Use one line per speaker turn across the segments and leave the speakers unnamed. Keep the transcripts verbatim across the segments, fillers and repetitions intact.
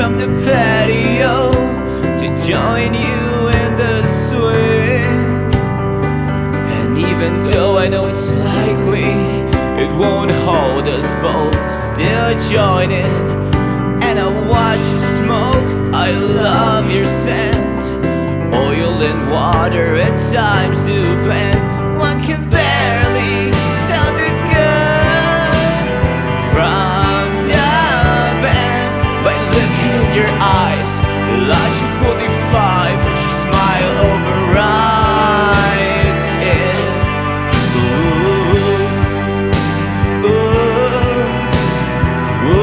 from the patio to join you in the swing. And even though I know it's likely it won't hold us both, still join in. And I watch you smoke, I love your scent. Oil and water at times do blend. One can barely tell the good from the bad by looking in your eyes. Logic will defy, but your smile overrides it. Ooh, ooh,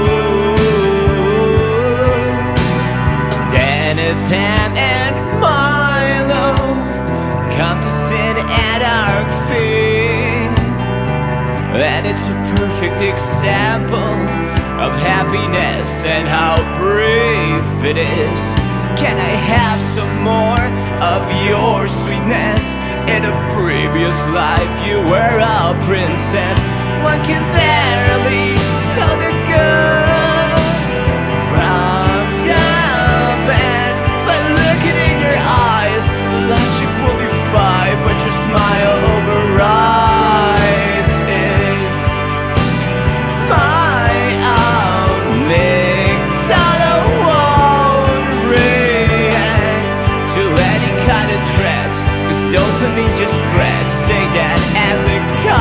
ooh. Dan and Pam and Milo come to sit at our feet, and it's a perfect example of happiness and how brief it is. Can I have some more of your sweetness? In a previous life you were a princess. One can barely tell the good from the bad by looking in your eyes. Logic will defy, but your smile overrides it. My amygdala won't react to any kind of threats, 'cause dopamine just spreads. Say that as a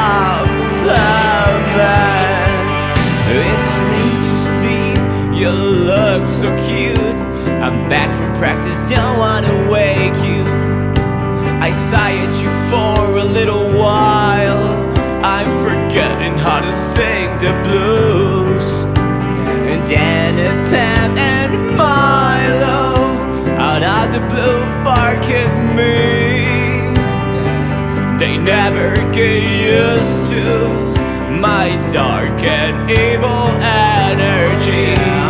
compliment. It's late to sleep, you look so cute. I'm back from practice, don't wanna wake you. I sigh at you for a little while. I'm forgetting how to sing the blues. And Dan and Pam and Milo out of the blue bark at me. They never get used to my dark and evil energy.